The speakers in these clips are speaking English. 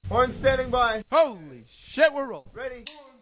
Horn standing by. Holy shit, we're rolling. Ready?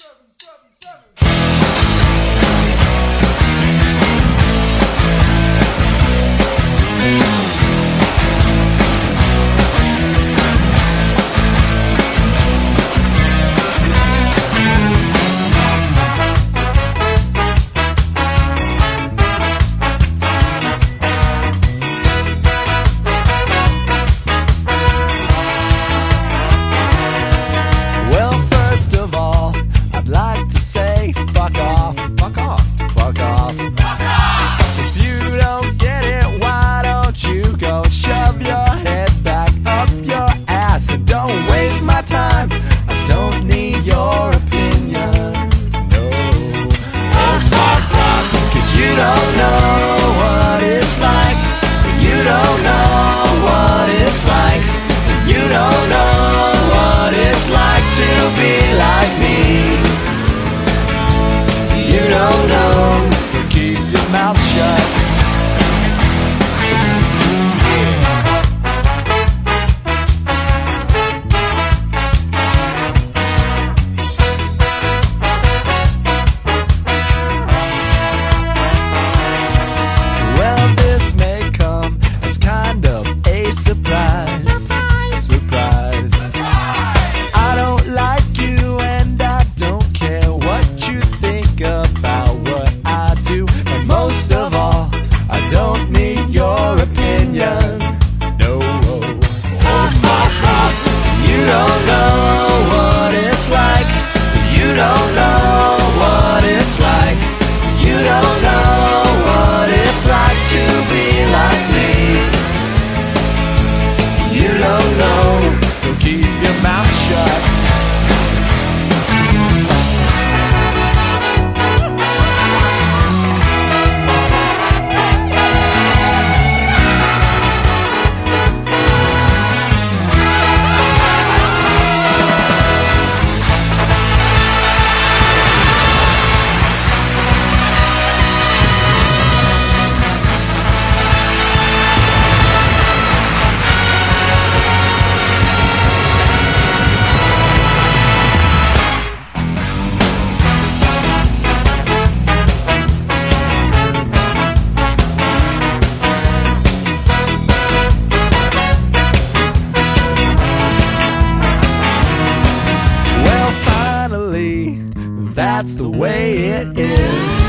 Say fuck off, fuck off, fuck off, fuck off. If you don't get it, why don't you go shove your head back up your ass and don't waste my time. I don't need your opinion, no. Oh fuck off, 'cause you don't know what it's like. You don't know what it's like. You don't know what it's like to be like me. You don't know, so keep your mouth shut. Well, this may come as kind of a surprise. Surprise. I don't like you and I don't care what you think about what I do, and most of all, I don't need your opinion. No. Oh my God, you don't know what it's like. You don't know what it's like. You don't know what it's like to be like me. You don't know, so keep your mouth shut. That's the way it is.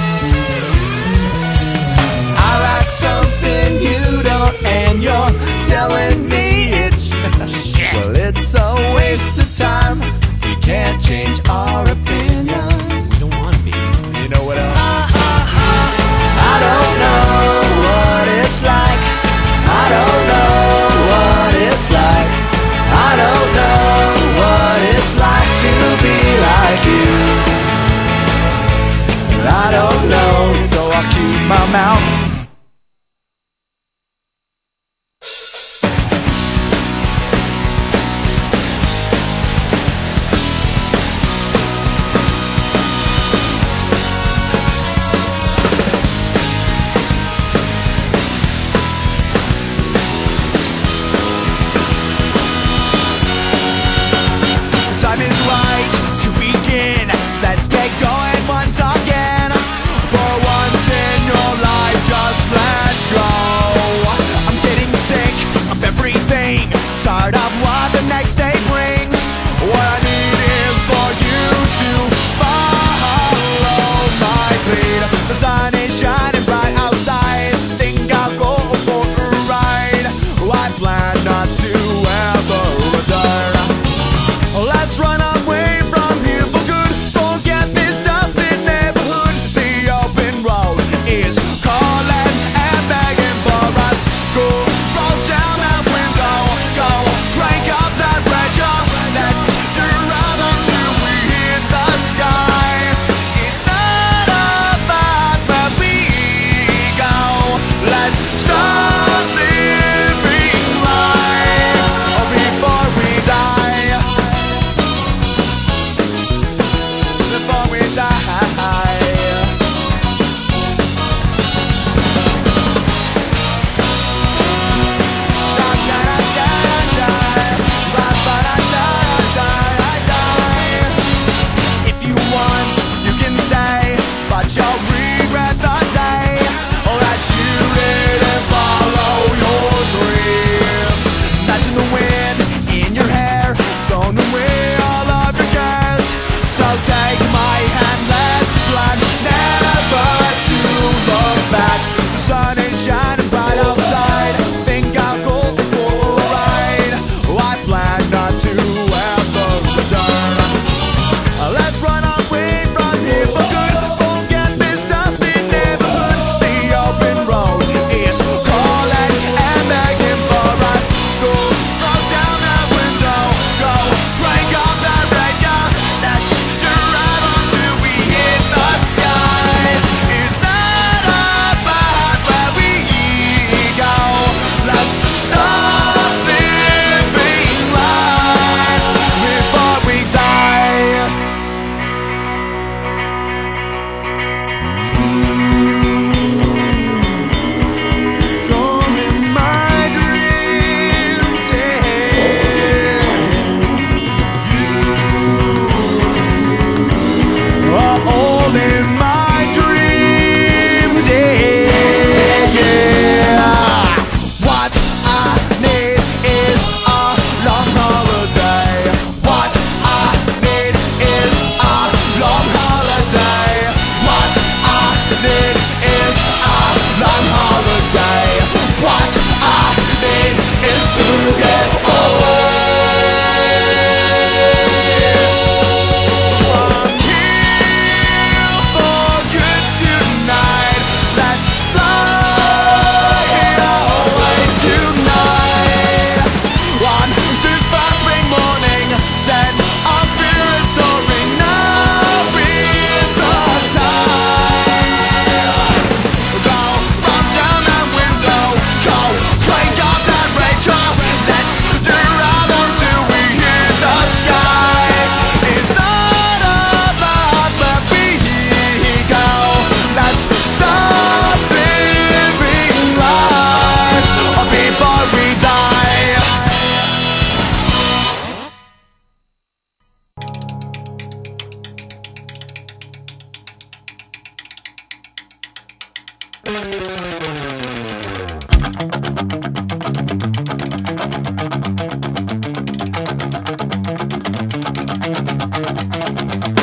I like something you don't, and you're telling me it's shit. Well, it's a waste of time. We can't change our opinions. We don't want to be. You know what else? I don't know what it's like. I don't know what it's like. I don't know what it's like to be like you. I don't know, so I'll keep my mouth.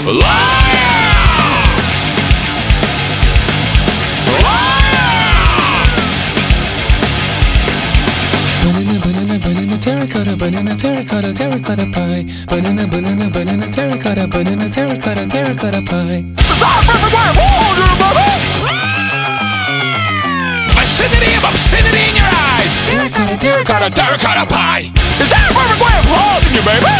Banana, terracotta, banana, terracotta, terracotta pie. Banana, banana, banana, terracotta, banana, terracotta, terracotta pie. Obscenity of obscenity in your eyes. Terracotta, terracotta, terracotta pie. Is that a perfect way of holding you, baby?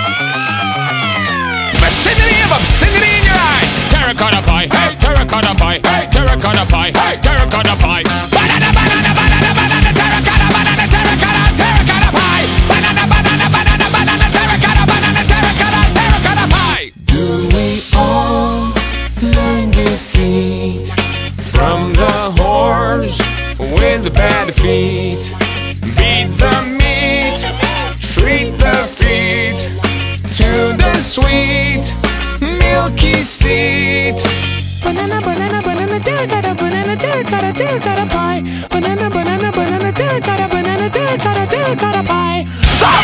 Obscenity of obscenity in your eyes. Terracotta pie, hey, terracotta pie, hey, terracotta pie, hey, terracotta pie. Banana, banana, banana, banana, terracotta, banana, terracotta, terracotta pie. Banana, banana, banana, banana, terracotta, banana, terracotta, terracotta pie. Do we all learn defeat from the horse with the bad feet? Beat the meat, treat the feet to the sweet milky seed. Banana, banana, banana, terracotta, banana, terracotta, terracotta pie. Banana, banana, banana, terracotta, banana, terracotta, terracotta pie. Stop!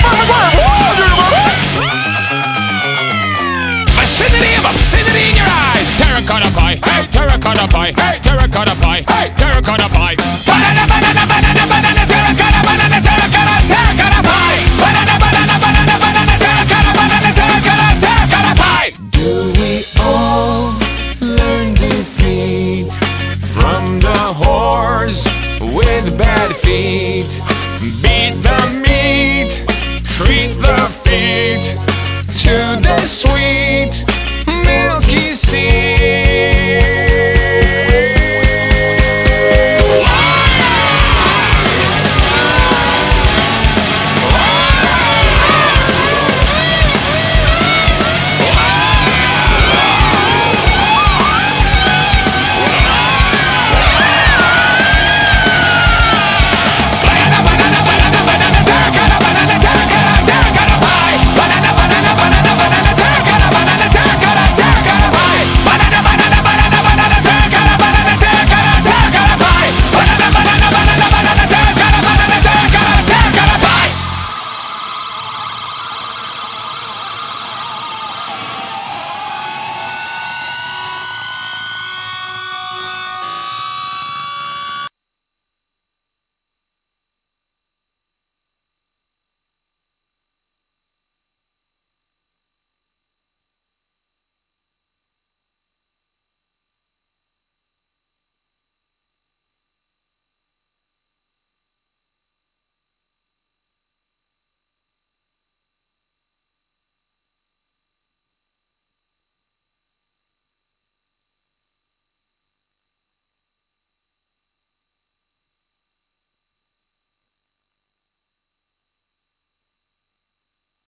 Obscenity of obscenity in your eyes. Terracotta pie, hey, terracotta pie, hey, terracotta pie, hey, terracotta pie. Banana, banana, banana, banana, terracotta, banana, terracotta, terracotta pie. Banana, banana, banana, banana, terracotta, banana, terracotta, terracotta pie. Do we all learn defeat from the horse with bad feet? Beat the meat, treat the feet to the sweet milky seed.